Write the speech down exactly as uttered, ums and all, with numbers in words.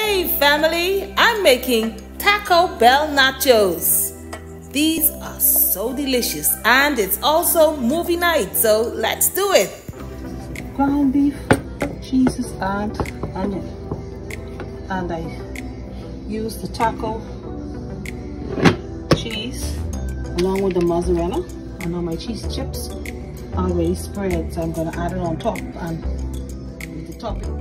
Hey family, I'm making Taco Bell nachos. These are so delicious and it's also movie night, so let's do it. Ground beef, cheeses and onion. And I use the taco cheese along with the mozzarella. And now my cheese chips already spread, so I'm going to add it on top and with the topping.